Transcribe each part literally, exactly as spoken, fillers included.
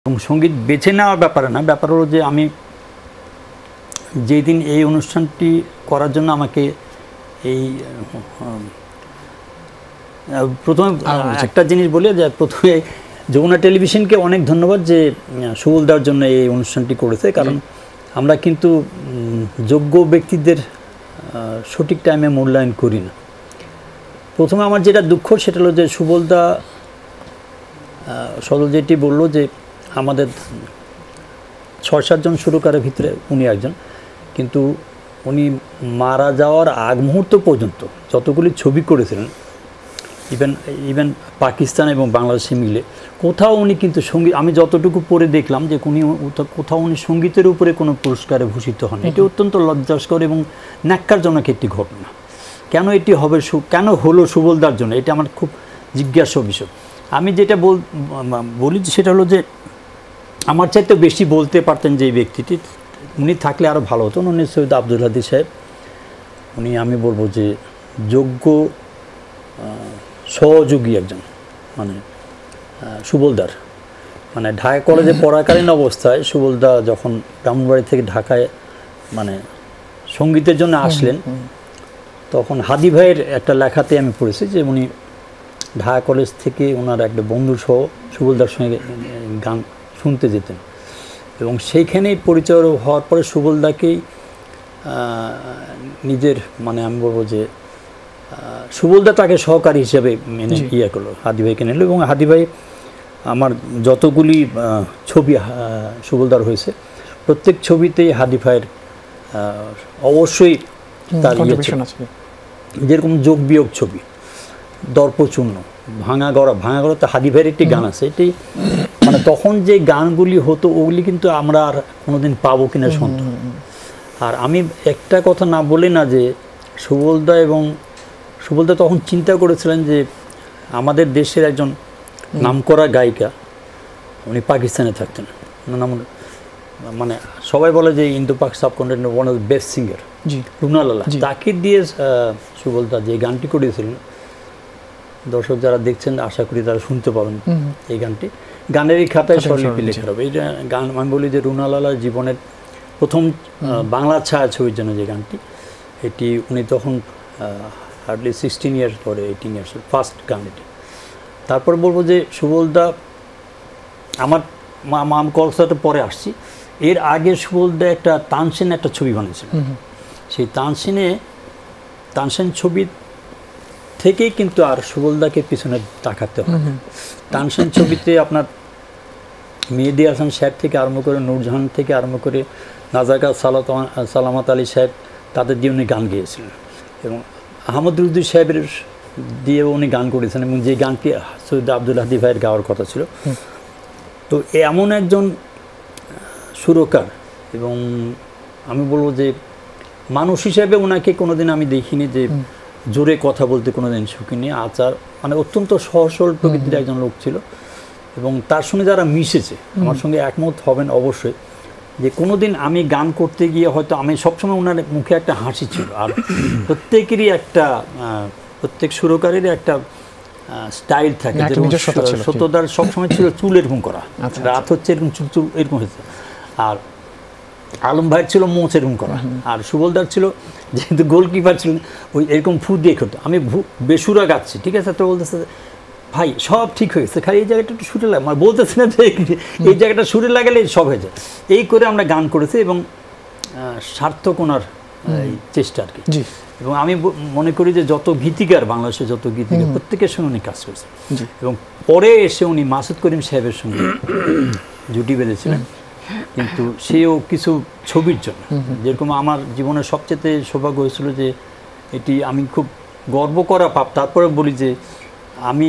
এবং সঙ্গীত বেছে নেওয়ার ব্যাপারে না, ব্যাপার হলো যে আমি যেই দিন এই অনুষ্ঠানটি করার জন্য আমাকে এই প্রথমে একটা জিনিস বলি যে প্রথমে যমুনা টেলিভিশনকে অনেক ধন্যবাদ যে সুবল দেওয়ার জন্য এই অনুষ্ঠানটি করেছে, কারণ আমরা কিন্তু যোগ্য ব্যক্তিদের সঠিক টাইমে মূল্যায়ন করি না। প্রথমে আমার যেটা দুঃখ সেটা হলো যে সুবলদা সদল যেটি বললো যে আমাদের ছয় সাতজন সুরকারের ভিতরে উনি একজন, কিন্তু উনি মারা যাওয়ার আগ মুহূর্ত পর্যন্ত যতগুলি ছবি করেছিলেন ইভেন ইভেন পাকিস্তান এবং বাংলাদেশে মিলে কোথাও উনি কিন্তু সঙ্গীত, আমি যতটুকু পড়ে দেখলাম যে উনি কোথাও উনি সঙ্গীতের উপরে কোনো পুরস্কারে ভূষিত হন। এটি অত্যন্ত লজ্জাস্কর এবং ন্যাক্কারজনক একটি ঘটনা। কেন এটি হবে, কেন হলো সুবলদার জন্য, এটা আমার খুব জিজ্ঞাসা বিষয়। আমি যেটা বল বলি সেটা হলো যে আমার চাইতে বেশি বলতে পারতেন যে এই ব্যক্তিটি, উনি থাকলে আরও ভালো হতো। উনি সৈয়দ আব্দুল হাদী সাহেব, উনি আমি বলবো যে যোগ্য সহযোগী একজন, মানে সুবলদার মানে ঢাকা কলেজে পড়াকালীন অবস্থায় সুবলদা যখন ব্রাহ্মণবাড়ি থেকে ঢাকায় মানে সঙ্গীতের জন্য আসলেন, তখন হাদি ভাইয়ের একটা লেখাতে আমি পড়েছি যে উনি ঢাকা কলেজ থেকে ওনার একটা বন্ধু সহ সুবলদার সঙ্গে গান শুনতে যেতেন এবং সেইখানেই পরিচয় হওয়ার পরে সুবলদাকেই নিজের মানে আমি বলবো যে সুবলদা তাকে সহকারী হিসেবে মেনে ইয়ে করলো, হাদি ভাইকে নিল। এবং হাদি ভাই আমার যতগুলি ছবি সুবলদার হয়েছে প্রত্যেক ছবিতেই হাদি ভাইয়ের অবশ্যই তার ইয়ে আছে, যেরকম যোগ বিয়োগ ছবি, দর্পচূর্ণ, ভাঙা গড়া, ভাঙা গড়াতে হাদি ভাইয়ের একটি গান আছে, এটি মানে তখন যে গানগুলি হতো ওগুলি কিন্তু আমরা আর কোনোদিন পাবো কিনা সন্দেহ। আর আমি একটা কথা না বলি না যে সুবলদা এবং সুবলদা তখন চিন্তা করেছিলেন যে আমাদের দেশের একজন নামকরা গায়িকা, উনি পাকিস্তানে থাকতেন, নাম মানে সবাই বলে যে Indo Pak subcontinent one of the best singer Runa Laila, তাকে দিয়ে সুবলদা যে গানটি করেছিলেন, দর্শক যারা দেখছেন আশা করি তারা শুনতে পাবেন এই গানটি, গানেরই খাতায় স্বরলিপি লেখা হবে। এই গান আমি বলি যে রুনা লালার জীবনের প্রথম বাংলা ছায়া ছবির জন্য যে গানটি, এটি উনি তখন হার্ডলি সিক্সটিন ইয়ার্স পরে এইটিন ইয়ার্স ফার্স্ট গান এটি। তারপর বলবো যে সুবলদা আমার আমি কলকাতাতে পরে আসছি, এর আগে সুবলদা একটা তানসেন একটা ছবি বানিয়েছিল, সেই তানসেনে তানসেন ছবি থেকেই কিন্তু আর সুবলদাকে পিছনে তাকাতে হয়। তানসেন ছবিতে আপনার মেহেদী হাসান সাহেব থেকে আরম্ভ করে নূরজাহান থেকে আরম্ভ করে নাজাকা সালাত সালামত আলী সাহেব, তাদের দিয়ে উনি গান গেয়েছিলেন এবং আহমদ রুদি সাহেবের দিয়ে উনি গান করেছেন এবং যে গানটি সৈয়দ আব্দুল হাদী ভাইয়ের গাওয়ার কথা ছিল। তো এমন একজন সুরকার এবং আমি বলবো যে মানুষ হিসেবে ওনাকে কোনোদিন আমি দেখিনি যে জোরে কথা বলতে কোনোদিন শুকিনি, আচার মানে অত্যন্ত সহজ সরল প্রকৃতির একজন লোক ছিল। এবং তার সঙ্গে যারা মিশেছে আমার সঙ্গে একমত হবেন অবশ্যই যে কোনোদিন আমি গান করতে গিয়ে হয়তো আমি সবসময় ওনার মুখে একটা হাসি ছিল, আর প্রত্যেকেরই একটা প্রত্যেক সুরকারেরই একটা স্টাইল থাকে, সত্যদার সবসময় ছিল চুল এরকম করা, রাত হচ্ছে এরকম চুল চুল এরকম হয়েছে, আর আলম ভাইয়ের ছিল মোচ এরকম করা, আর সুবলদার ছিল যেহেতু গোলকিপার ছিলেন ওই এরকম ফু দিয়ে করতো। আমি বেসুরা গাচ্ছি, ঠিক আছে, তো বলতেছে ভাই সব ঠিক হয়েছে, খালি এই জায়গাটা একটু সুরে লাগে, মানে বলতেছে না যে এই জায়গাটা সুরে লাগালে সব হয়ে যায়। এই করে আমরা গান করেছি এবং সার্থক ওনার এই চেষ্টা আর কি। এবং আমি মনে করি যে যত গীতিকার বাংলাদেশে যত গীতিকার প্রত্যেকের সঙ্গে উনি কাজ করেছেন এবং পরে এসে উনি মাসুদ করিম সাহেবের সঙ্গে জুটি বেঁধেছিলেন, কিন্তু সেও কিছু ছবির জন্য। যেরকম আমার জীবনের সবচেয়ে সৌভাগ্য হয়েছিল যে এটি আমি খুব গর্ব করা পাপ, তারপরে বলি যে আমি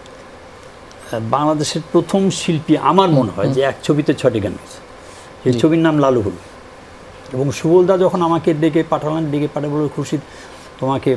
বাংলাদেশের প্রথম শিল্পী আমার মনে হয় যে এক ছবিতে ছটি গান গেছে, সেই ছবির নাম লালু হলু। এবং সুবলদা যখন আমাকে ডেকে পাঠালেন, ডেকে পাঠিয়ে বলল খুরশিদ তোমাকে,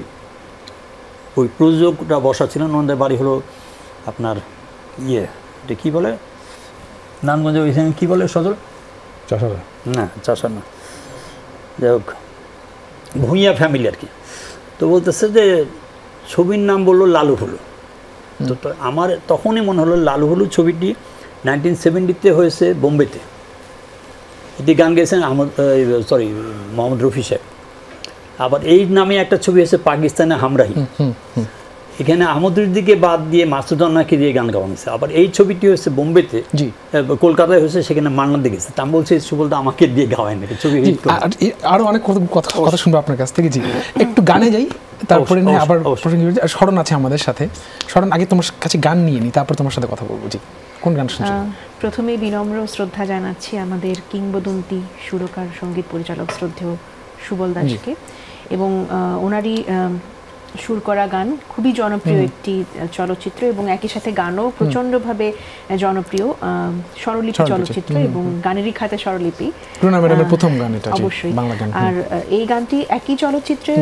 ওই প্রযোজকটা বসা ছিলেন, ওনাদের বাড়ি হলো আপনার ইয়ে এটা কী বলে নারায়ণগঞ্জে ওইখানে কী বলে সজল চাষারা না চাষা না যাই হোক ভূঁইয়া ফ্যামিলি আর কি। তো বলতেছে যে ছবির নাম বললো লালু হলু, তো আমার তখনই মনে হলো লালু হলু ছবিটি নাইনটিন সেভেন্টিতে হয়েছে বোম্বেতে। এটি গান গেয়েছেন আহমদ সরি মোহাম্মদ রফি সাহেব। আবার এই নামে একটা ছবি হয়েছে পাকিস্তানে হামরাহি, এখানে আহমদুদ্দিকে বাদ দিয়ে মাসুদ রানাকে দিয়ে গান গাওয়া হয়েছে। আবার এই ছবিটি হয়েছে বোম্বেতে, কলকাতায় হয়েছে, সেখানে মান্নান দিয়ে গেছে। তা আমি বলছি সুবলদা আমাকে দিয়ে গাওয়ায় নাকি ছবি। আরও অনেক কথা কথা শুনবো আপনার কাছ থেকে। জি, একটু গানে যাই, তারপরে নিয়ে আবার স্মরণ আছে আমাদের সাথে। স্মরণ, আগে তোমার কাছে গান নিয়ে নিই, তারপর তোমার সাথে কথা বলবো। জি, কোন গান শুনছো? প্রথমে বিনম্র শ্রদ্ধা জানাচ্ছি আমাদের কিংবদন্তি সুরকার সঙ্গীত পরিচালক শ্রদ্ধেয় সুবল দাসকে, এবং ওনারই সুর করা গান, খুবই জনপ্রিয় একটি চলচ্চিত্র এবং একই সাথে গানও প্রচণ্ডভাবে জনপ্রিয়, স্বরলিপি চলচ্চিত্র এবং গানেরই খাতে স্বরলিপি, প্রথম গান এটা অবশ্যই। আর এই গানটি একই চলচ্চিত্রে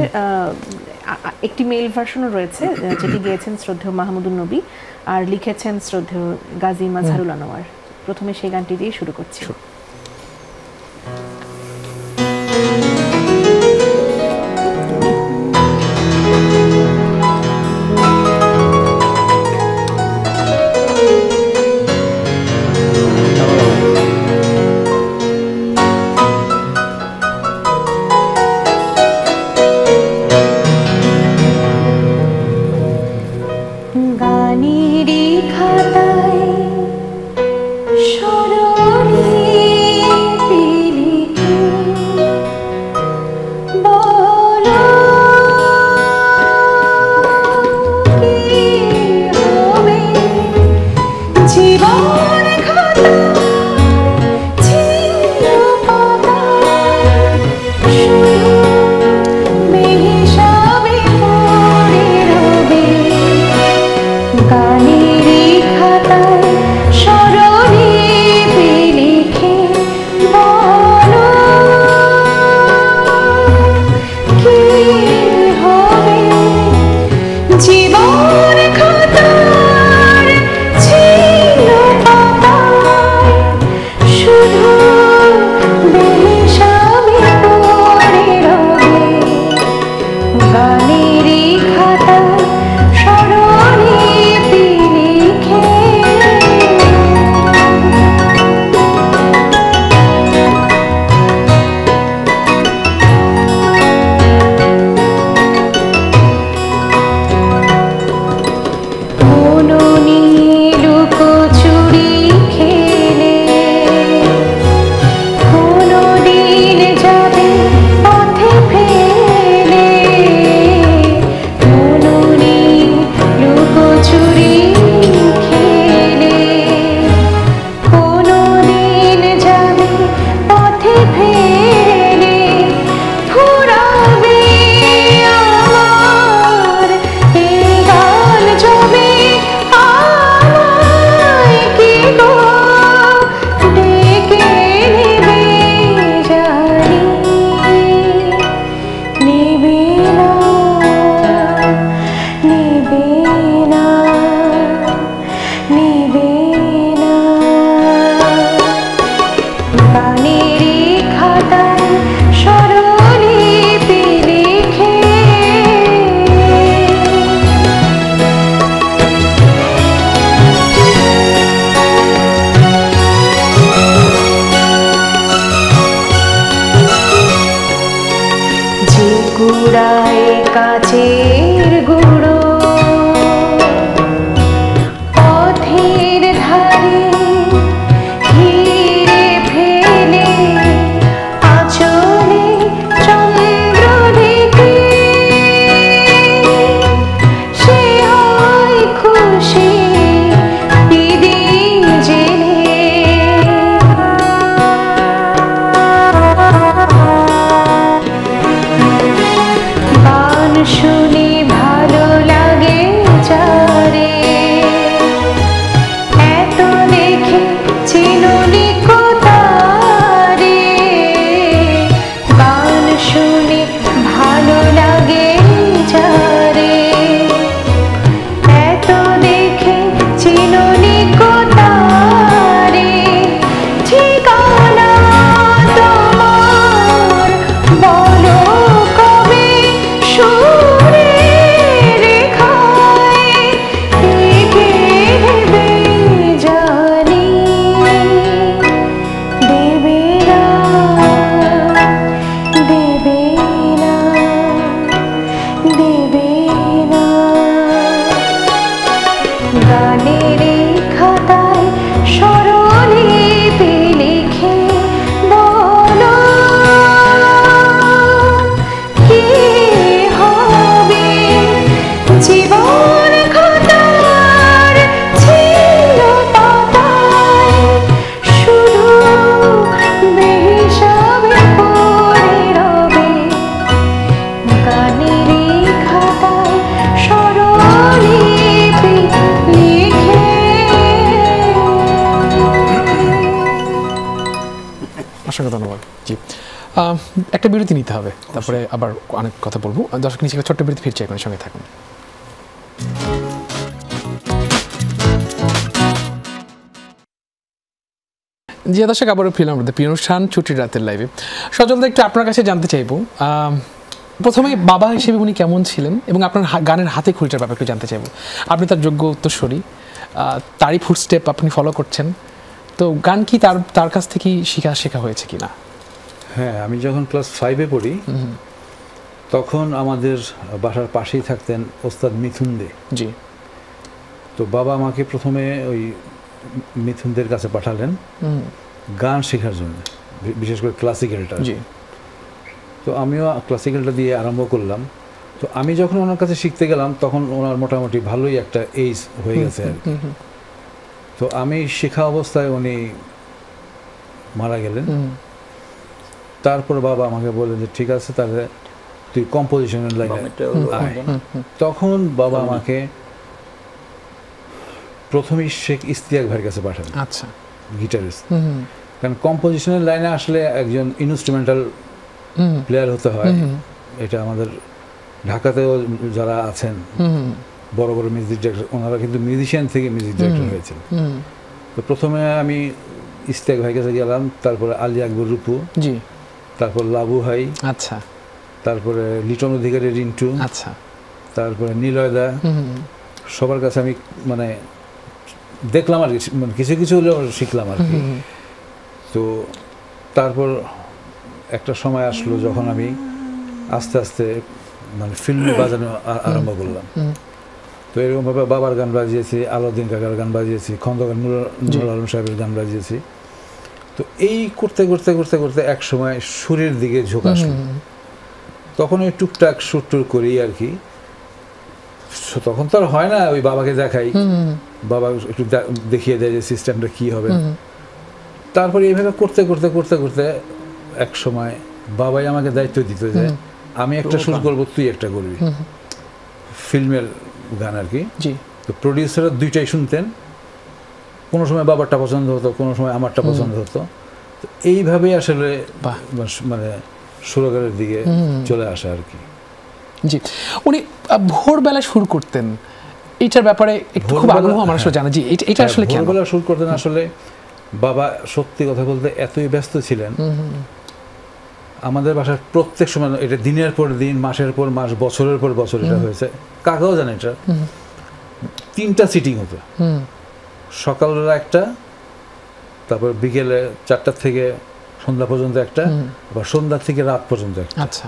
একটি মেল ভার্সনও রয়েছে, যেটি গেয়েছেন শ্রদ্ধেয় মাহমুদুন নবী আর লিখেছেন শ্রদ্ধেয় গাজী মাজহারুল আনোয়ার। প্রথমে সেই গানটি দিয়ে শুরু করছি। শুনি অসংখ্য ধন্যবাদ। জি, একটা বিরতি নিতে হবে, তারপরে আবার অনেক কথা বলবো। দর্শক নিচে ছোট্ট বিরতি, ফিরছি এখন, সঙ্গে থাকুন। জি দর্শক, আবারও ফিরলাম আমাদের প্রিয় অনুষ্ঠান ছুটির রাতের লাইভে। সজলদা, একটু আপনার কাছে জানতে চাইবো, প্রথমে বাবা হিসেবে উনি কেমন ছিলেন এবং আপনার গানের হাতে খড়িটার ব্যাপারে একটু জানতে চাইবো। আপনি তার যোগ্য উত্তরসূরি, তারই ফুটস্টেপ আপনি ফলো করছেন, তো গান কি তার তার কাছ থেকেই শেখা শেখা হয়েছে কি না? হ্যাঁ, আমি যখন ক্লাস ফাইভে পড়ি তখন আমাদের বাসার পাশেই থাকতেন ওস্তাদ মিথুন দে। জি। তো বাবা আমাকে প্রথমে ওই মিথুনদের কাছে পাঠালেন গান শেখার জন্য, বিশেষ করে ক্লাসিক্যালটা। জি। তো আমিও ক্লাসিক্যালটা দিয়ে আরম্ভ করলাম। তো আমি যখন ওনার কাছে শিখতে গেলাম তখন ওনার মোটামুটি ভালোই একটা এইজ হয়ে গেছে আর কি। তো আমি শেখা অবস্থায় উনি মারা গেলেন। তারপর বাবা আমাকে বললেন যে ঠিক আছে, তাহলে তুই কম্পোজিশনের লাইনে আয়। তখন বাবা আমাকে প্রথমেই শেখ ইস্তিয়াক ভাইয়ের কাছে পাঠালেন। আচ্ছা। গিটারিস্ট। কারণ কম্পোজিশনের লাইনে আসলে একজন ইনস্ট্রুমেন্টাল প্লেয়ার হতে হয়। এটা আমাদের ঢাকাতেও যারা আছেন বড় বড় মিউজিক ডিরেক্টর, ওনারা কিন্তু মিউজিশিয়ান থেকে মিউজিক ডিরেক্টর হয়েছেন। তো প্রথমে আমি ইস্তিয়াক ভাইয়ের কাছে গেলাম, তারপরে আলী আকবর রূপু, জি, তারপর লাবু ভাই, আচ্ছা, তারপরে লিটন অধিকারী রিন্টু, আচ্ছা, তারপরে নিলয়দা, সবার কাছে আমি মানে দেখলাম আর কি, মানে কিছু কিছু হলেও শিখলাম আর কি। তো তারপর একটা সময় আসলো যখন আমি আস্তে আস্তে মানে ফিল্মে বাজানো আরম্ভ করলাম। তো এরকমভাবে বাবার গান বাজিয়েছি, আলাউদ্দিন কাকার গান বাজিয়েছি, খন্দকার নুরুল আলম সাহেবের গান বাজিয়েছি। তো এই করতে করতে করতে করতে এক সময় সুরের দিকে ঝোঁক আসলো। তখন ওই টুকটাক সুর টুর করি আর কি। তখন তো আর হয় না ওই বাবাকে দেখাই, বাবা একটু দেখিয়ে দেয় যে সিস্টেমটা কী হবে। তারপরে এইভাবে করতে করতে করতে করতে এক সময় বাবাই আমাকে দায়িত্ব দিত যে আমি একটা সুর করবো, তুই একটা করবি, ফিল্মের গান আর কি। তো প্রডিউসাররা দুইটাই শুনতেন, কোনো সময় বাবারটা পছন্দ হতো, কোনো সময় আমারটা পছন্দ হতো। তো এইভাবেই আসলে মানে সুরকারের দিকে চলে আসে আর কি। জি, উনি ভোরবেলা সুর করতেন, এইটার ব্যাপারে একটু খুব আগ্রহ আমার আসলে জানা। জি, এটা আসলে কেন ভোরবেলা সুর করতেন? আসলে বাবা সত্যি কথা বলতে এতই ব্যস্ত ছিলেন, আমাদের বাসার প্রত্যেক সময়, এটা দিনের পর দিন, মাসের পর মাস, বছরের পর বছর এটা হয়েছে, কাকাও জানে এটা, তিনটা সিটিং হতো। সকালবেলা একটা, তারপর বিকেলে চারটার থেকে সন্ধ্যা পর্যন্ত একটা, আবার সন্ধ্যা থেকে রাত পর্যন্ত একটা। আচ্ছা।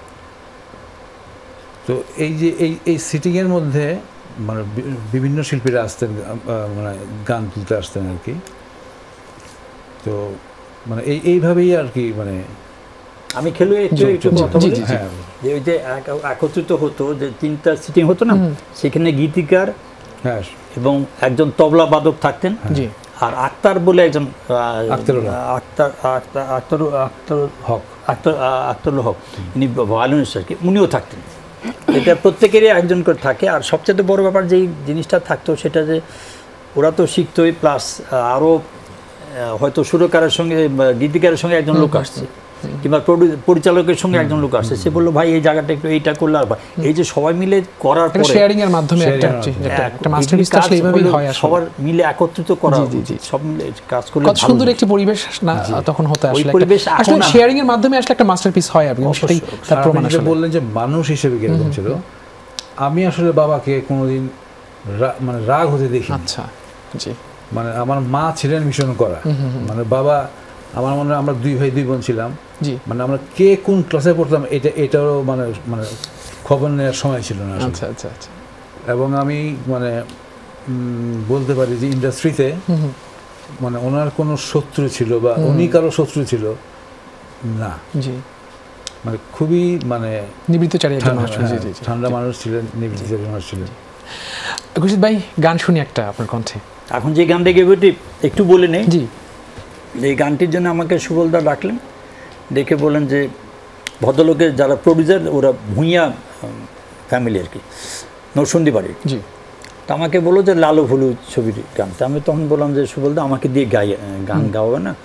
তো এই যে এই এই সিটিংয়ের মধ্যে মানে বিভিন্ন শিল্পীরা আসতেন, মানে গান তুলতে আসতেন আর কি। তো মানে এই এইভাবেই আর কি। মানে আমি খেলে একটু একটু কথা বলি, যে ওই যে একত্রিত হতো, যে তিনটা সিটিং হতো না, সেখানে গীতিকার এবং একজন তবলা বাদক থাকতেন, আর আক্তার বলে একজন আক্তার আক্তার আক্তার আক্তার হক আক্তার আক্তারুল হক, ইনি ভায়োলিনিস্ট আর কি, উনিও থাকতেন। এটা প্রত্যেকেরই একজন করে থাকে। আর সবচেয়ে বড় ব্যাপার যেই জিনিসটা থাকতো সেটা যে ওরা তো শিখতোই, প্লাস আরও হয়তো সুরকারের সঙ্গে গীতিকারের সঙ্গে একজন লোক আসছে, কিংবা পরিচালকের সঙ্গে একজন লোক আসছে, সে বললো ভাই এই জায়গাটা একটু এইটা করলে, আর এই যে সবাই মিলে করার পরে শেয়ারিং এর মাধ্যমে একটা একটা মাস্টারপিস আসলে এইভাবেই হয়, সবার মিলে একত্রিত করা, সব মিলে কাজ করলে কত সুন্দর একটি পরিবেশ না তখন হতো আসলে। আসলে শেয়ারিং এর মাধ্যমে আসলে একটা মাস্টারপিস হয়, আপনি সেটাই তার প্রমাণ। আসলে বললেন যে মানুষ হিসেবে কিরকম ছিল, আমি আসলে বাবাকে কোনোদিন মানে রাগ হতে দেখি। আচ্ছা, জি। মানে আমার মা ছিলেন মিশন করা, মানে বাবা, আমার মনে হয় আমরা দুই ভাই দুই বোন ছিলাম, মানে আমরা কে কোন ক্লাসে পড়তাম এটা এটারও মানে মানে খবর নেওয়ার সময় ছিল না। আচ্ছা আচ্ছা আচ্ছা। এবং আমি মানে বলতে পারি যে ইন্ডাস্ট্রিতে মানে ওনার কোনো শত্রু ছিল বা উনি কারো শত্রু ছিল না। জি, মানে খুবই মানে নিবৃত্তচারী একজন মানুষ, ঠান্ডা মানুষ ছিলেন, নিবৃত্তচারী মানুষ ছিলেন। খুরশিদ ভাই, গান শুনি একটা আপনার কণ্ঠে। এখন যে গানটা গেবে একটু বলে নেই। জি। এই গানটির জন্য আমাকে সুবলদা ডাকলেন, ডেকে বলেন যে ভদ্রলোকের যারা প্রডিউসার ওরা ভূঁইয়া ফ্যামিলি আর কি, নরসিংদী বাড়ি। জি। তা আমাকে বললো যে লালু ভুলু ছবির গানটা। আমি তখন বললাম যে সুবলদা আমাকে দিয়ে গাই গান গাওয়াবে না?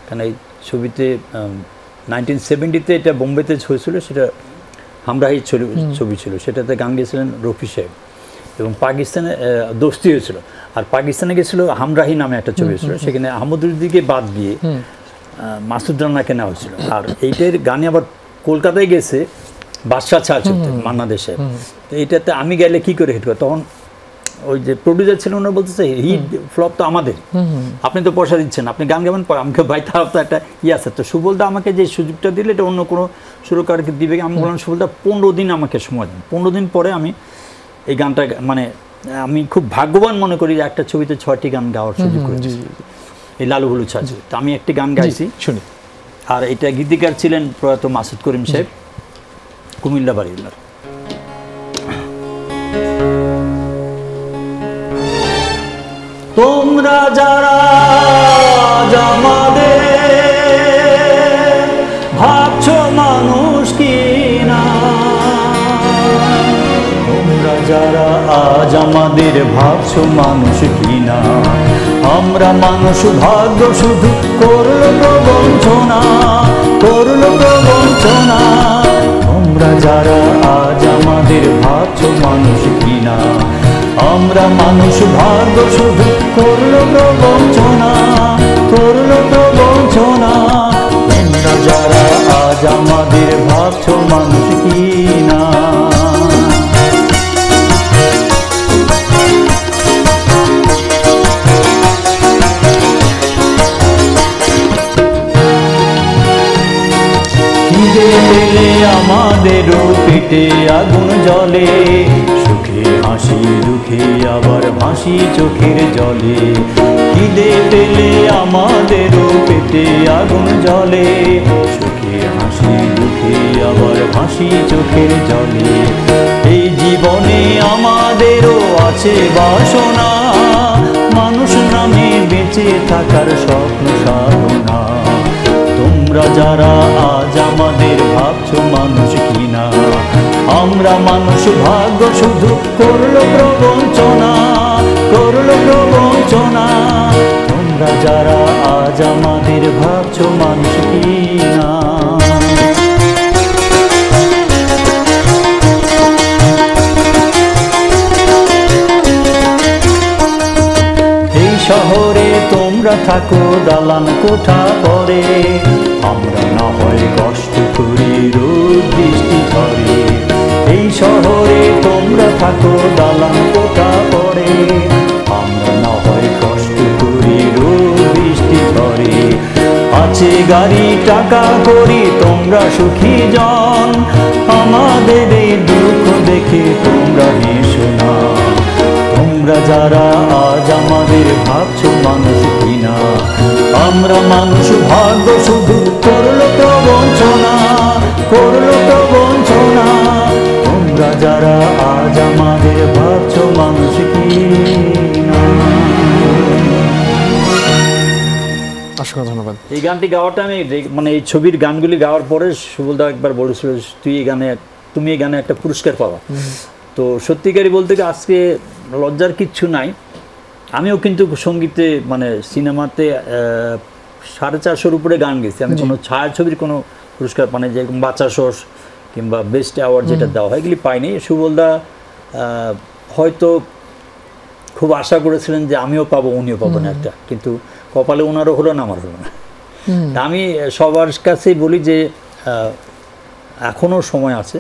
কারণ এই ছবিতে নাইনটিন সেভেন্টিতে এটা বোম্বেতে হয়েছিল, সেটা হামরাহি ছবি ছিল, সেটাতে গান গেছিলেন রফি সাহেব, এবং পাকিস্তানে দোস্তি হয়েছিল, আর পাকিস্তানে গেছিল হামরাহি নামে একটা ছবি হয়েছিল, সেখানে আহমদুদ্দিকে বাদ দিয়ে মাসুদ রানাকে নেওয়া হয়েছিল। আর এইটার গানে আবার কলকাতায় গেছে বাদশাহ ছাড় চলতে মান্না দে সাহেব, তো এইটাতে আমি গেলে কী করে হিট করে, তখন ওই যে প্রডিউসার ছিলেন ওনারা বলতেছে হিট ফ্লপ তো আমাদের, আপনি তো পয়সা দিচ্ছেন, আপনি গান গাবেন, আমাকে ভাই তার তো একটা ইয়ে আছে। তো সুবলদা আমাকে যে সুযোগটা দিলে এটা অন্য কোনো সুরকারকে দিবে, আমি বললাম সুবলদা পনেরো দিন আমাকে সময় দিন। পনেরো দিন পরে আমি এই গানটা, মানে আমি খুব ভাগ্যবান মনে করি যে একটা ছবিতে ছয়টি গান গাওয়ার সুযোগ করেছি, এই লালু হলুদ ছাঁচে। তো আমি একটি গান গাইছি শুনি, আর এটা গীতিকার ছিলেন প্রয়াত মাসুদ করিম সাহেব, কুমিল্লা বাড়ির। তোমরা যারা আমাদের ভাবছো মানুষ কিনা, তোমরা যারা আজ আমাদের ভাবছো মানুষ কিনা, আমরা মানুষ ভাগ্য শুধু করলো প্রবঞ্চনা, করলো প্রবঞ্চনা। তোমরা যারা আজ আমাদের ভাবছো মানুষ কিনা, আমরা মানুষ ভাগ্য শুধু করলো প্রবঞ্চনা, করলো প্রবঞ্চনা। তোমরা যারা আজ আমাদের ভাবছো মানুষ কিনা। খিদে পেলে আমাদের পেটে আগুন জ্বলে, সুখে হাসি দুঃখে আবার ভাসি চোখের জলে। খিদে পেলে আমাদের পেটে আগুন জ্বলে, সুখে হাসি দুঃখে আবার ভাসি চোখের জলে। এই জীবনে আমাদেরও আছে বাসনা, মানুষ নামে বেঁচে থাকার স্বপ্ন সাধনা। তোমরা যারা আজ আমাদের ভাবছো মানুষ কিনা, আমরা মানুষ ভাগ্য শুধু করলো প্রবঞ্চনা, করলো প্রবঞ্চনা। তোমরা যারা আজ আমাদের ভাবছো মানুষ কিনা। এই শহরে তোমরা থাকো দালান কোঠা পরে, আমরা না হয় কষ্ট করি রোদ বৃষ্টি ঝরে। এই শহরে তোমরা থাকো দালান কোঠা পরে, আমরা না হয় কষ্ট করি রোদ বৃষ্টি ঝরে। আছে গাড়ি টাকা করি তোমরা সুখী জন, আমাদের এই দুঃখ দেখে তোমরা হেসো না। তোমরা যারা আজ আমাদের ভাবছো মানুষ কিনা, আমরা মানুষ ভাগ্য শুধু করলো প্রবঞ্চনা, করলো প্রবঞ্চনা। তোমরা যারা আজ আমাদের ভাবছো মানুষ কিনা। অসংখ্য ধন্যবাদ। এই গানটি গাওয়াটা আমি মানে এই ছবির গানগুলি গাওয়ার পরে সুবলদা একবার বলেছিল তুই এই গানে, তুমি এই গানে একটা পুরস্কার পাবা। তো সত্যিকারই বলতে কি আজকে লজ্জার কিচ্ছু নাই, আমিও কিন্তু সঙ্গীতে মানে সিনেমাতে সাড়ে চারশোর উপরে গান গেছি, আমি কোনো ছায়াছবির কোনো পুরস্কার মানে যেরকম বাচ্চা সস কিংবা বেস্ট অ্যাওয়ার্ড যেটা দেওয়া হয় এগুলি পাইনি। সুবলদা হয়তো খুব আশা করেছিলেন যে আমিও পাবো উনিও পাবো না একটা, কিন্তু কপালে ওনারও হলো না আমার হলো না। আমি সবার কাছেই বলি যে এখনও সময় আছে,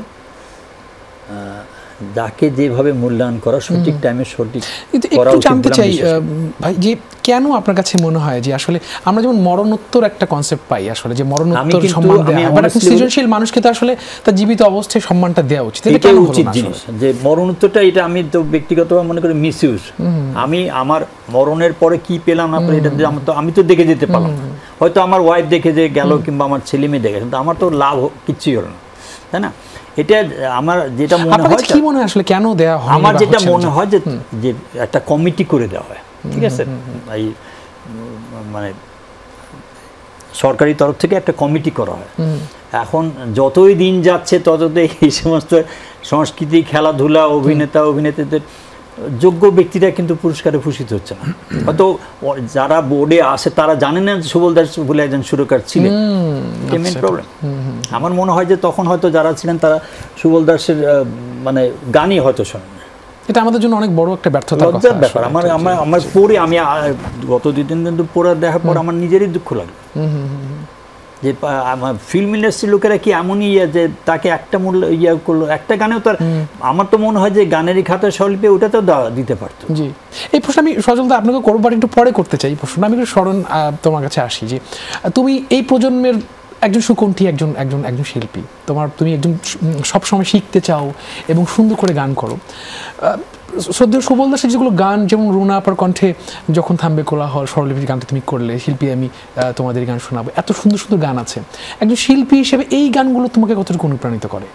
যাকে যেভাবে মূল্যায়ন করা সঠিক টাইমে সঠিক করা উচিত। জানতে চাই ভাই যে কেন আপনার কাছে মনে হয় যে আসলে আমরা যেমন মরণোত্তর একটা কনসেপ্ট পাই, আসলে যে মরণোত্তর সম্মান দেওয়া, বাট একটা সৃজনশীল মানুষকে তো আসলে তার জীবিত অবস্থায় সম্মানটা দেওয়া উচিত, এটা কেন উচিত জিনিস যে মরণোত্তরটা, এটা আমি তো ব্যক্তিগতভাবে মনে করি মিসইউজ। আমি আমার মরণের পরে কি পেলাম না পেলাম এটা তো আমি তো দেখে যেতে পারলাম, হয়তো আমার ওয়াইফ দেখে যে গেল কিংবা আমার ছেলে মেয়ে দেখে, কিন্তু আমার তো লাভ কিচ্ছুই হলো না, তাই না? এটা আমার যেটা মনে হয়, কি মনে হয় আসলে কেন দেওয়া হয়, আমার যেটা মনে হয় যে যে একটা কমিটি করে দেওয়া হয়, ঠিক আছে, এই মানে সরকারি তরফ থেকে একটা কমিটি করা হয়। এখন যতই দিন যাচ্ছে ততই এই সমস্ত সংস্কৃতি, খেলাধুলা, অভিনেতা অভিনেত্রীদের যোগ্য ব্যক্তিরা কিন্তু পুরস্কারে ভূষিত হচ্ছে না। হয়তো যারা বোর্ডে আসে তারা জানে না সুবল দাস বলে একজন সুরকার ছিলেন, মেইন প্রবলেম। আমার মনে হয় যে তখন হয়তো যারা ছিলেন তারা সুবল দাসের মানে গানই হয়তো শোনেন। এটা আমাদের জন্য অনেক বড় একটা ব্যর্থতার লজ্জার ব্যাপার। আমার আমার আমার পরে আমি গত দুই দিন কিন্তু পড়া দেখার পর আমার নিজেরই দুঃখ লাগলো যে আমার ফিল্ম ইন্ডাস্ট্রির লোকেরা কি এমনই ইয়ে যে তাকে একটা মূল্য ইয়ে করলো, একটা গানেও তার আমার তো মনে হয় যে গানেরই খাতা স্বল্পে ওটা তো দিতে পারতো। জি, এই প্রশ্ন আমি সজলদা আপনাকে করবো, বাট একটু পরে করতে চাই প্রশ্ন। আমি একটু স্মরণ তোমার কাছে আসি যে তুমি এই প্রজন্মের একজন সুকণ্ঠী একজন একজন একজন শিল্পী, তোমার তুমি একজন সবসময় শিখতে চাও এবং সুন্দর করে গান করো। শ্রদ্ধেয় সুবল দাসের যেগুলো গান, যেমন রুনা আপার কণ্ঠে যখন থামবে কোলাহল, স্বরলিপির গানটা তুমি করলে, শিল্পী আমি তোমাদের গান শোনাবো, এত সুন্দর সুন্দর গান আছে। একজন শিল্পী হিসেবে এই গানগুলো তোমাকে কতটুকু অনুপ্রাণিত করে?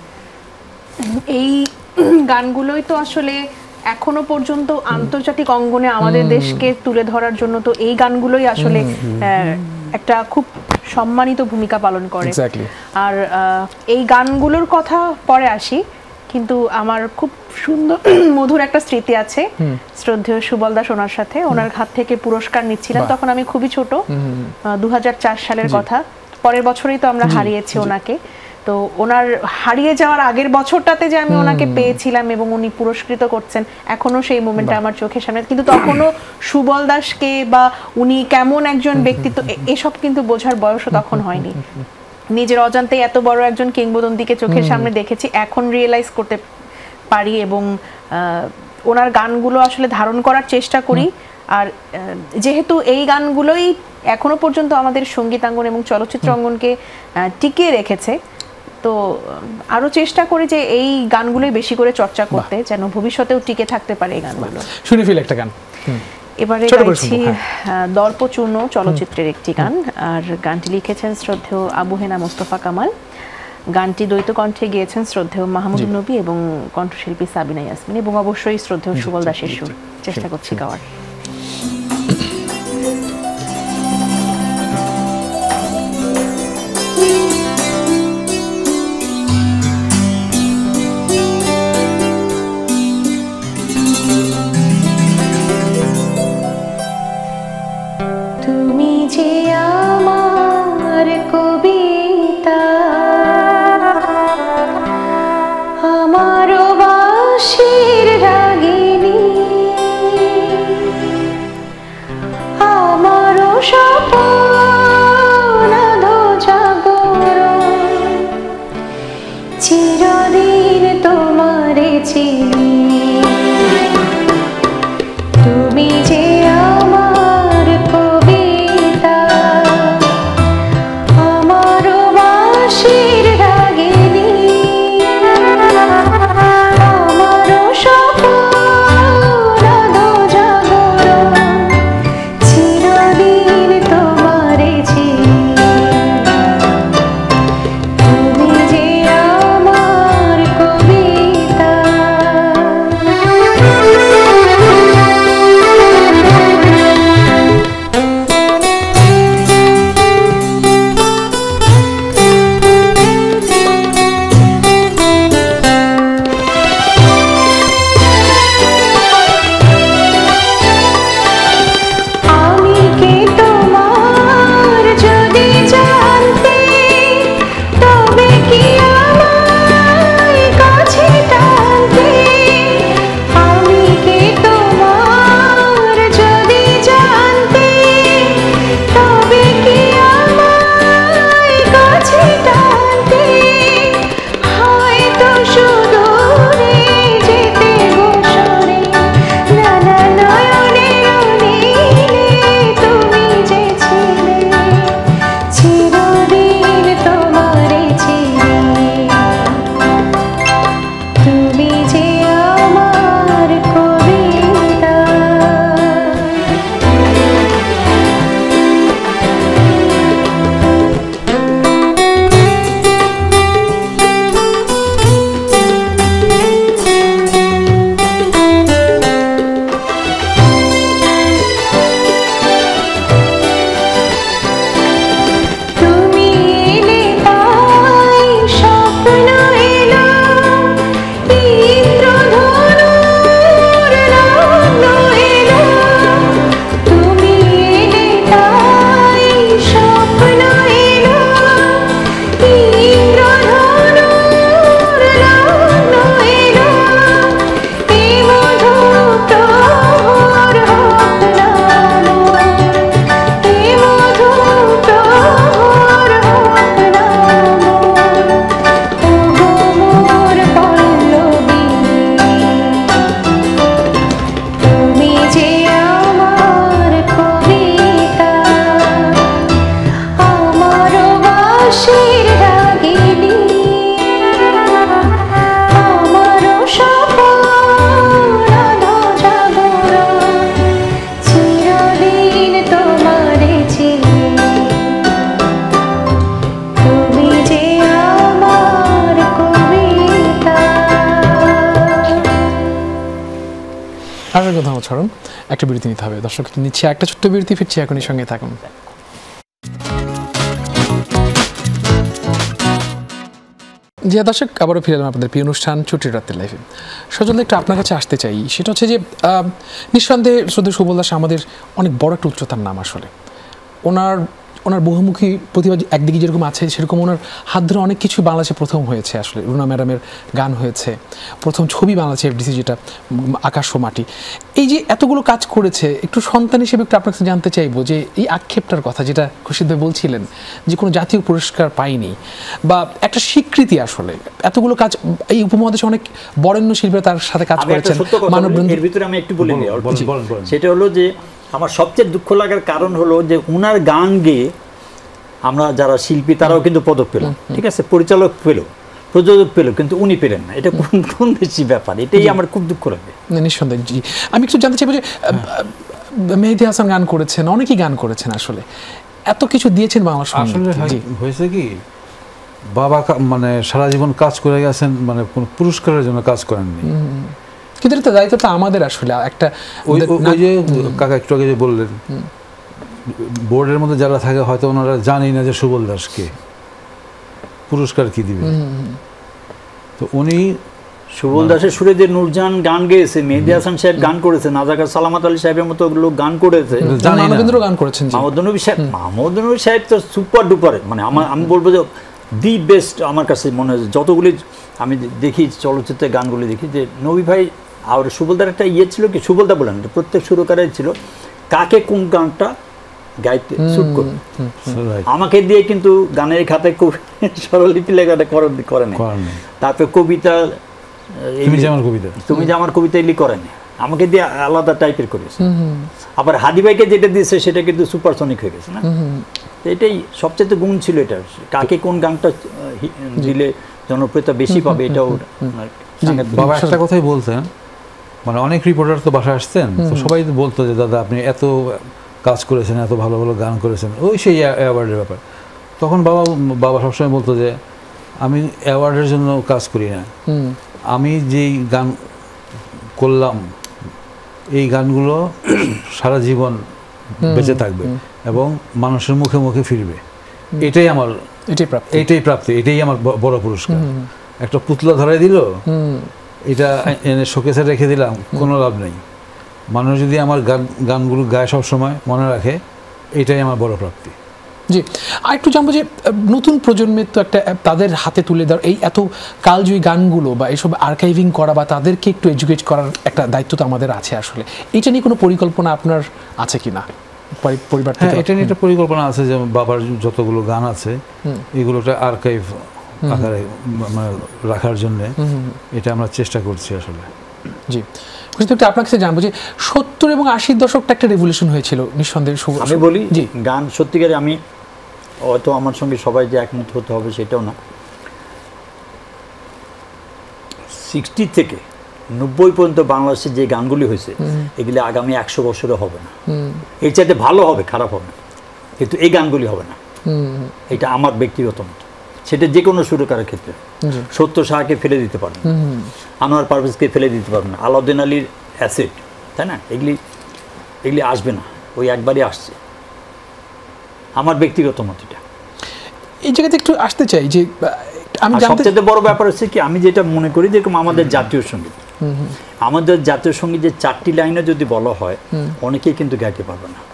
এই গানগুলোই তো আসলে এখনো পর্যন্ত আন্তর্জাতিক অঙ্গনে আমাদের দেশকে তুলে ধরার জন্য তো এই গানগুলোই আসলে একটা খুব সম্মানিত ভূমিকা পালন করে। আর এই গানগুলোর কথা পরে আসি, কিন্তু আমার খুব সুন্দর মধুর একটা স্মৃতি আছে শ্রদ্ধেয় সুবল দাস ওনার সাথে। ওনার হাত থেকে পুরস্কার নিচ্ছিলাম, তখন আমি খুবই ছোট, দু হাজার চার সালের কথা। পরের বছরই তো আমরা হারিয়েছি ওনাকে। তো ওনার হারিয়ে যাওয়ার আগের বছরটাতে যে আমি ওনাকে পেয়েছিলাম এবং উনি পুরস্কৃত করছেন, এখনো সেই মোমেন্টটা আমার চোখের সামনে। কিন্তু তখনও সুবল দাসকে বা উনি কেমন একজন ব্যক্তিত্ব এসব কিন্তু বোঝার বয়সও তখন হয়নি। নিজের অজান্তেই এত বড় একজন কিংবদন্তিকে চোখের সামনে দেখেছি, এখন রিয়েলাইজ করতে পারি এবং ওনার গানগুলো আসলে ধারণ করার চেষ্টা করি। আর যেহেতু এই গানগুলোই এখনো পর্যন্ত আমাদের সঙ্গীতাঙ্গন এবং চলচ্চিত্র অঙ্গনকে টিকিয়ে রেখেছে, তো আরো চেষ্টা করি যে এই গানগুলোই বেশি করে চর্চা করতে, যেন ভবিষ্যতেও টিকে থাকতে পারে এই গানগুলো। শুনে ফেল একটা গান এবারে গাইছি দর্পচূর্ণ চলচ্চিত্রের একটি গান, আর গানটি লিখেছেন শ্রদ্ধেয় আবু হেনা মোস্তফা কামাল। গানটি দ্বৈত কণ্ঠে গিয়েছেন শ্রদ্ধেয় মাহমুদুল নবী এবং কণ্ঠশিল্পী সাবিনা ইয়াসমিন, এবং অবশ্যই শ্রদ্ধেয় সুবল দাসের সুর। চেষ্টা করছি গাওয়ার। তুমি যে আমার কবিতা, আমার বাঁশির রাগিনী, হাসির রাগিনী আমারও স্বপন জাগরণ চিরদিন তোমারে চিনি তুমি যে আমার কবিতা। আর কথা ছাড়ুন, একটা বিরতি নিতে হবে। দর্শক নিচ্ছে একটা ছোট্ট বিরতি, ফিরছি এখনই, সঙ্গে থাকুন। জি দর্শক, আবারও ফিরে এলাম আপনাদের প্রিয় অনুষ্ঠান ছুটির রাতের লাইফে। সজল, একটু আপনার কাছে আসতে চাই, সেটা হচ্ছে যে নিঃসন্দেহে শ্রদ্ধেয় সুবল দাস আমাদের অনেক বড় একটা উচ্চতার নাম আসলে। ওনার ওনার বহুমুখী প্রতিভা একদিকে যেরকম আছে, সেরকম ওনার হাত ধরে অনেক কিছু বাংলাদেশে প্রথম হয়েছে আসলে। রুনা ম্যাডামের গান হয়েছে, প্রথম ছবি বাংলাদেশে এফডিসি, যেটা আকাশ ও মাটি। এই যে এতগুলো কাজ করেছে, একটু সন্তান হিসেবে একটু আপনার কাছে জানতে চাইবো যে এই আক্ষেপটার কথা যেটা খুশিদ ভাই বলছিলেন, যে কোনো জাতীয় পুরস্কার পাইনি বা একটা স্বীকৃতি, আসলে এতগুলো কাজ এই উপমহাদেশে অনেক বরেণ্য শিল্পীরা তার সাথে কাজ করেছেন। মানববন্ধন, এর ভিতরে আমি একটু বলি, সেটা হলো যে আমার সবচেয়ে দুঃখ লাগার কারণ হলো যে উনার গান গেয়ে আমরা যারা শিল্পী তারাও কিন্তু পদক পেল, ঠিক আছে, পরিচালক পেল, প্রযোজক পেল, কিন্তু উনি পেলেন না। এটা কোন কোন বেশি ব্যাপার, এটাই আমার খুব দুঃখ লাগে। নিঃসন্দেহে। জি, আমি একটু জানতে চাইবো যে মেহেদী হাসান গান করেছেন, অনেকেই গান করেছেন, আসলে এত কিছু দিয়েছেন বাংলা আসলে হয়েছে কি, বাবা মানে সারা জীবন কাজ করে গেছেন, মানে কোনো পুরস্কারের জন্য কাজ করেননি, কিন্তু এটা দায়িত্বটা আমাদের আসলে। একটা ওই যে কাকা একটু আগে যে বললেন, বোর্ডের মধ্যে যারা থাকে হয়তো ওনারা জানি না যে সুবল দাসকে পুরস্কার কি দিবে। তো উনি সুবল দাসের সুরে যে নূরজাহান গান গেয়েছে, মেহেদী হাসান সাহেব গান করেছে, নাজাকার সালামত আলী সাহেবের মতো লোক গান করেছে, মানবেন্দ্র গান করেছেন, মাহমুদ নবী সাহেব। মাহমুদ নবী সাহেব তো সুপার ডুপার, মানে আমার আমি বলবো যে দি বেস্ট আমার কাছে মনে হয়। যতগুলি আমি দেখি চলচ্চিত্রের গানগুলি দেখি, যে নবী ভাই আর সুবলদার একটা ইয়ে ছিল কি, সুবলদা বলেন প্রত্যেক সুরকারের ছিল কাকে কোন গানটা গাইতে শুট করবে। আমাকে দিয়ে কিন্তু গানের খাতায় কবি স্বরলিপি লেখাটা করে না, তারপরে কবিতা তুমি যে আমার কবিতা তুমি যে আমার কবিতা এলি করে না, আমাকে দিয়ে আলাদা টাইপের করেছে। আবার হাদি ভাইকে যেটা দিয়েছে সেটা কিন্তু সুপারসনিক হয়ে গেছে না। এটাই সবচেয়ে গুণ ছিল এটা, কাকে কোন গানটা দিলে জনপ্রিয়তা বেশি পাবে, এটাও। বাবা একটা কথাই বলতেন, মানে অনেক রিপোর্টার তো বাসায় আসতেন, তো সবাই বলতো যে দাদা আপনি এত কাজ করেছেন, এত ভালো ভালো গান করেছেন, ওই সেই অ্যাওয়ার্ডের ব্যাপার। তখন বাবা বাবা সবসময় বলতো যে আমি অ্যাওয়ার্ডের জন্য কাজ করি না, আমি যেই গান করলাম এই গানগুলো সারা জীবন বেঁচে থাকবে এবং মানুষের মুখে মুখে ফিরবে, এটাই আমার এটাই প্রাপ্তি, এটাই প্রাপ্তি, এটাই আমার বড় পুরস্কার। একটা পুতলা ধরাই দিল, এটা এনে শোকেসে রেখে দিলাম, কোনো লাভ নেই। মানুষ যদি আমার গান গানগুলো গায় সবসময় মনে রাখে, এটাই আমার বড় প্রাপ্তি। জি, আর একটু জানবো যে নতুন প্রজন্মের তো একটা তাদের হাতে তুলে দেওয়ার এই এত কালজয়ী গানগুলো বা এইসব আর্কাইভিং করা বা তাদেরকে একটু এডুকেট করার একটা দায়িত্ব তো আমাদের আছে আসলে। এটা নিয়ে কোনো পরিকল্পনা আপনার আছে কি না পরিবার থেকে? এটা নিয়ে একটা পরিকল্পনা আছে, যে বাবার যতগুলো গান আছে এগুলো একটা আর্কাইভ আকারে মানে রাখার জন্য এটা আমরা চেষ্টা করছি আসলে। জি, আপনার কাছে জানবো যে সত্তর এবং আশির দশকটা একটা রেভলিউশন হয়েছিল নিঃসন্দেহে। আমি বলি জি, গান সত্যিকারে আমি হয়তো আমার সঙ্গে সবাই যে একমত হতে হবে সেটাও না, সিক্সটি থেকে নব্বই পর্যন্ত বাংলাদেশে যে গানগুলি হয়েছে এগুলি আগামী একশো বছরে হবে না। এর চাইতে ভালো হবে, খারাপ হবে না, কিন্তু এই গানগুলি হবে না। এটা আমার ব্যক্তিগত মত। সেটা যে কোনো সুরকারের ক্ষেত্রে সত্য শাহকে ফেলে দিতে পারবে না, আনোয়ার পারভেজকে ফেলে দিতে পারবে না, আলাউদ্দিন আলীর অ্যাসেট, তাই না? এগুলি এগুলি আসবে না, ওই একবারই আসছে, আমার ব্যক্তিগত মত। এটা এই জায়গাতে একটু আসতে চাই যে আমি সবচেয়ে বড় ব্যাপার হচ্ছে কি, আমি যেটা মনে করি যেরকম আমাদের জাতীয় সঙ্গীত, আমাদের জাতীয় সঙ্গীত যে চারটি লাইনে যদি বলা হয় অনেকেই কিন্তু গাইতে পারবে না,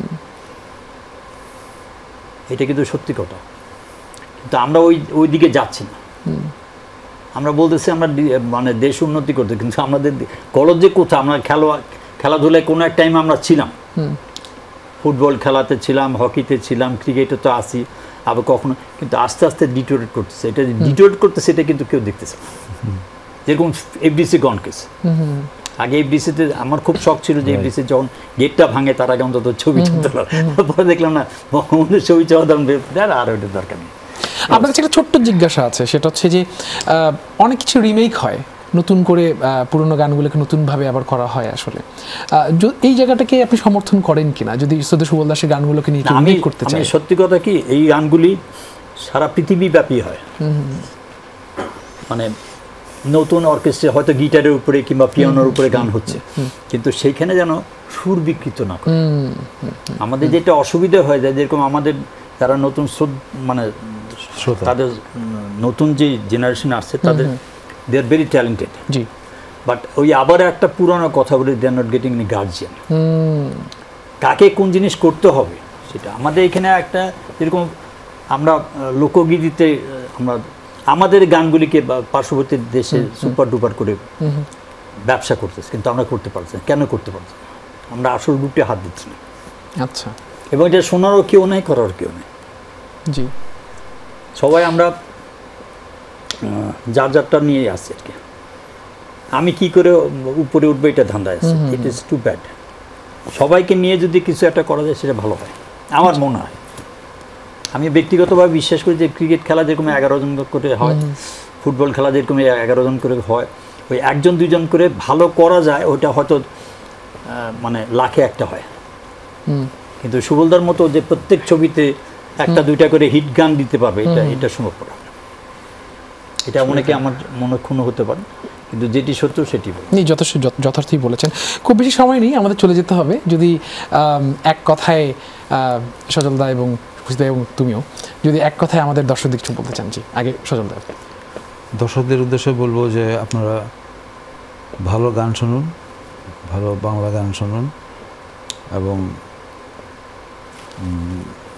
এটা কিন্তু সত্যি কথা। কিন্তু আমরা ওই ওই দিকে যাচ্ছি না, আমরা বলতেছি আমরা মানে দেশ উন্নতি করতে, কিন্তু আমাদের গলদ যে কোথাও আমরা খেলোয়া খেলাধুলায় কোনো এক টাইমে আমরা ছিলাম, ফুটবল খেলাতে ছিলাম, হকিতে ছিলাম, ক্রিকেটে তো আসি, আবার কখনো, কিন্তু আস্তে আস্তে ডিটোরেট করতেছে। এটা ডিটোরেট করতেছে এটা কিন্তু কেউ দেখতেছে না। যেরকম এফডিসি গনকেস, আগে এফডিসিতে আমার খুব শখ ছিল যে এফডিসি যখন গেটটা ভাঙে তার আগে অন্তত ছবিটা তোলার, পরে দেখলাম না বঙ্গবন্ধুর ছবি চাওয়া দাম আর ওইটার দরকার নেই। আপনার কাছে একটা ছোট্ট জিজ্ঞাসা আছে, সেটা হচ্ছে যে আহ, অনেক কিছু রিমেক হয়, নতুন করে আহ, পুরোনো গানগুলোকে নতুনভাবে আবার করা হয় আসলে। আহ, য- এই জায়গাটাকে আপনি সমর্থন করেন কিনা, যদি সৈয়দ সুবল দাসের গানগুলোকে নিয়ে না, আমি রিমেক করতে চাই? আমি সত্যি কথা কি, এই গানগুলি সারা পৃথিবীব্যাপী হয়। মানে নতুন অর্কেস্ট্রা হয়তো গিটারের উপরে কিংবা পিয়ানোর উপরে গান হচ্ছে, কিন্তু সেইখানে যেন সুর বিকৃত না করে। আমাদের যেটা অসুবিধা হয়ে যায়, যেরকম আমাদের যারা নতুন শ্রোত- মানে শ্রোতা। তাদের উম, নতুন যে জেনারেশন আসছে তাদের দে আর ভেরি ট্যালেন্টেড, জি। বাট ওই আবার একটা পুরনো কথা বলে they are not getting any guardian. হুম, কাকে কোন জিনিস করতে হবে সেটা আমাদের এখানে একটা, যেরকম আমরা আহ, লোকগীতিতে আহ, আমরা আমাদের গানগুলিকে বা পার্শ্ববর্তী দেশে সুপার ডুপার করে ব্যবসা করতেছে, কিন্তু আমরা করতে পারছি না। কেন করতে পারছি না? আমরা আসল রূপে হাত দিচ্ছি না, আচ্ছা, এবং এটা শোনারও কেউ নেই, করার কেউ নেই। জি। সবাই আমরা আহ, যার যারটা নিয়ে আসছি আর কি। আমি কি করে উপরে উঠবো এটা ধান্দায় আছে, ইট ইজ টু ব্যাড। সবাইকে নিয়ে যদি কিছু একটা করা যায় সেটা ভালো হয় আমার মনে হয়। আমি ব্যক্তিগতভাবে বিশ্বাস করি যে ক্রিকেট খেলা যেরকম এগারো জন করে হয়, ফুটবল খেলা যেরকম এগারো জন করে হয়, ওই একজন দুইজন করে ভালো করা যায়, ওটা হয়তো আহ, মানে লাখে একটা হয়। হুম, কিন্তু সুবলদার মতো যে প্রত্যেক ছবিতে একটা দুইটা করে হিট গান দিতে পারবে, এটা এটা সম্ভব না। এটা অনেকে আমার মনে ক্ষুণ্ণ হতে পারে, কিন্তু যেটি সত্য সেটি বলি। নি যথেষ্ট যথ- যথার্থই বলেছেন। খুব বেশি সময় নেই, আমাদের চলে যেতে হবে। যদি আম, এক কথায় আহ, সজল দা এবং খুশি দা এবং তুমিও যদি এক কথায় আমাদের দর্শকদের কিছু বলতে চান। জি, আগে সজল দা। দর্শকদের উদ্দেশ্যে বলবো যে আপনারা ভালো গান শুনুন, ভালো বাংলা গান শুনুন, এবং উম,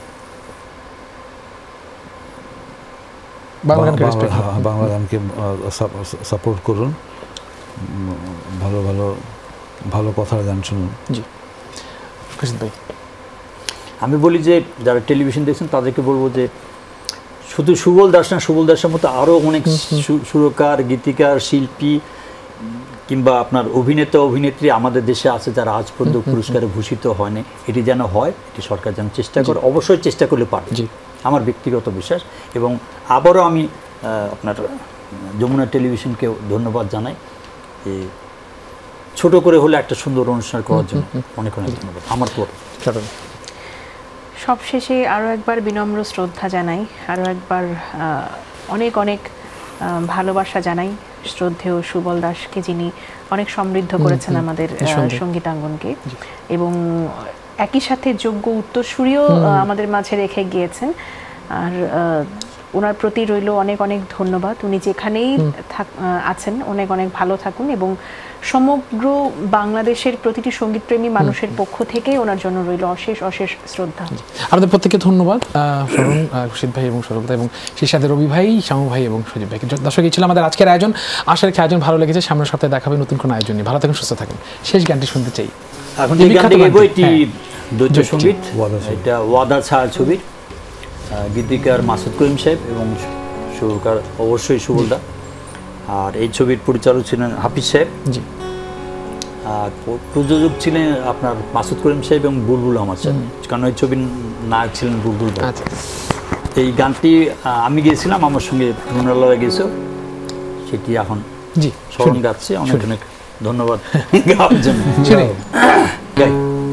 বাংলা গানকে বাংলা- respect করুন। হ্যাঁ, বাংলা গানকে সাপোর্ট করুন, উম, ভালো ভালো ভালো কথার গান শুনুন। জি, খুশি ভাই। আমি বলি যে যারা টেলিভিশন দেখছেন তাদেরকে বলবো যে শুধু সুবল দাস না, সুবল দাসের মতো আরও অনেক সু- সুরকার, গীতিকার, শিল্পী কিংবা আপনার অভিনেতা অভিনেত্রী আমাদের দেশে আছে যারা আজ পর্যন্ত পুরস্কারে ভূষিত হয়নি। এটি যেন হয়, এটি সরকার যেন চেষ্টা করে, অবশ্যই চেষ্টা করলে পারবে, জি। আমার ব্যক্তিগত বিশ্বাস। এবং আবারও আমি আহ, আপনার যমুনা টেলিভিশনকে ধন্যবাদ জানাই, যে ছোট করে হলে একটা সুন্দর অনুষ্ঠান করার জন্য অনেক অনেক ধন্যবাদ আমার পর। চলুন। সবশেষে আরও একবার বিনম্র শ্রদ্ধা জানাই, আরও একবার আহ, অনেক অনেক আহ, ভালোবাসা জানাই শ্রদ্ধেয় সুবল দাসকে, যিনি অনেক সমৃদ্ধ করেছেন আমাদের আহ, নিঃসন্দেহে। সঙ্গীতাঙ্গনকে, এবং একই সাথে যোগ্য উত্তরসূরিও আহ, আমাদের মাঝে রেখে গিয়েছেন। আর আহ, ওনার প্রতি রইল অনেক অনেক ধন্যবাদ। উনি যেখানেই থাক- আহ, আছেন অনেক অনেক ভালো থাকুন, এবং সমগ্র বাংলাদেশের প্রতিটি সঙ্গীতপ্রেমী মানুষের পক্ষ থেকে ওনার জন্য রইল অশেষ অশেষ শ্রদ্ধা। আমাদের প্রত্যেককে ধন্যবাদ, আহ, শরণ, আহ, খুশিদ ভাই এবং সরলতা, এবং সেই সাথে রবি ভাই, শামু ভাই এবং সজীব ভাই। দর্শক, এই ছিল আমাদের আজকের আয়োজন। আশা রাখি আয়োজন ভালো লেগেছে। সামনের সপ্তাহে দেখা হবে নতুন কোনো আয়োজন নিয়ে। ভালো থাকুন, সুস্থ থাকুন। শেষ গানটি শুনতে চাই। এখন যে যে বিখ্যাত গানটি গাইবো গানটি, এটি হ্যাঁ। দ্বৈত দ্বৈত, সঙ্গীত, ওয়াদা ছবি। এটা ওয়াদা ছাড়া ছবির আহ, গীতিকার মাসুদ করিম সাহেব এবং সুরকার অবশ্যই সুবলদা। আর এই ছবির পরিচালক ছিলেন হাফিজ সাহেব, জি, আর প্র- প্রযোজক ছিলেন আপনার মাসুদ করিম সাহেব এবং বুলবুল আহমদ সাহেব, কারণ এই ছবির নায়ক ছিলেন বুলবুল ভাই। আচ্ছা, এই গানটি আহ, আমি গিয়েছিলাম, আমার সঙ্গে রুনাল্লারা গিয়েছিল, সেটি এখন জি, স্মরণ শুনি। গাচ্ছে। অনেক অনেক ধন্যবাদ গাওয়ার জন্য। শুনি। গাই।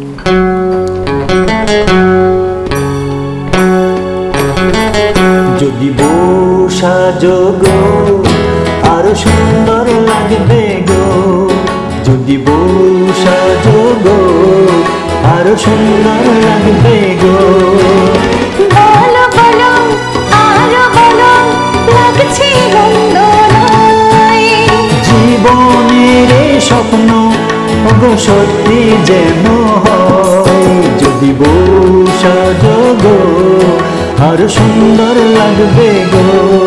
যদি বসা যোগো আরো সুন্দর লাগবে গো, যদি বসা যোগো আরো সুন্দর লাগবে গো, বলো বলো আরো বলো লাগছে মন্দ নয়। জীবনের এই স্বপ্ন গো সত্যি যেন হয়, যদি বসা যোগো আরো সুন্দর লাগবে গো।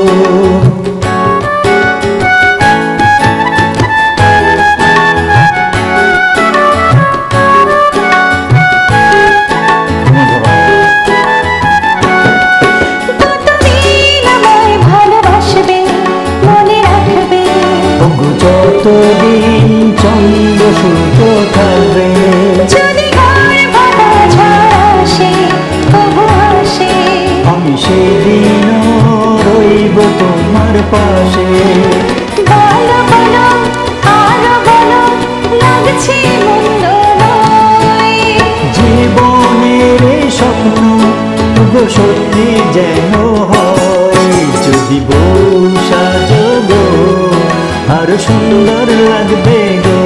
কতদিন আমায় ভালোবাসবে মনে রাখবে, ওগো যতদিন চন্দ্র সূর্য থাকবে, যদি ঘর ভাঙা ঝড় আসে তবু আসে। আমি সেদিনও তোমার পাশে। বলো বলো আরো বলো লাগছে মন্দ নয়। জীবনের এই স্বপ্ন গো সত্যি যেন হয়, যদি বউ সাজো গো আরো সুন্দর লাগবে গো।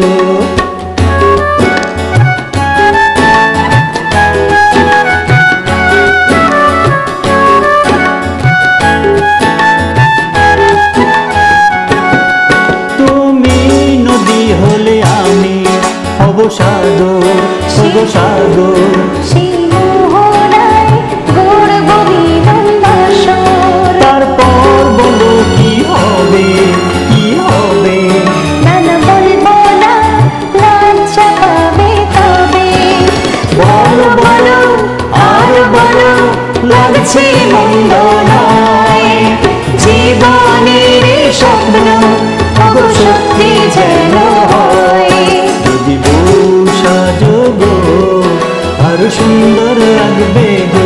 তুমি নদী হলে আমি হব সাগর, হব সাগর। সেই মোহনায় গড়ব মিলন বাসর। তারপর বলো কি হবে, কি হবে। না না বলবো না, লজ্জা পাবে তবে। বলো বলো আর বলো লাগছে মন্দ নয়। জীবনের এই স্বপ্ন গো সত্যি যেন হয়, যদি বউ সাজো গো আরো সুন্দর লাগবে গো।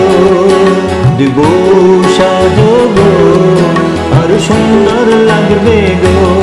যদি বউ সাজো গো আরো সুন্দর লাগবে গো।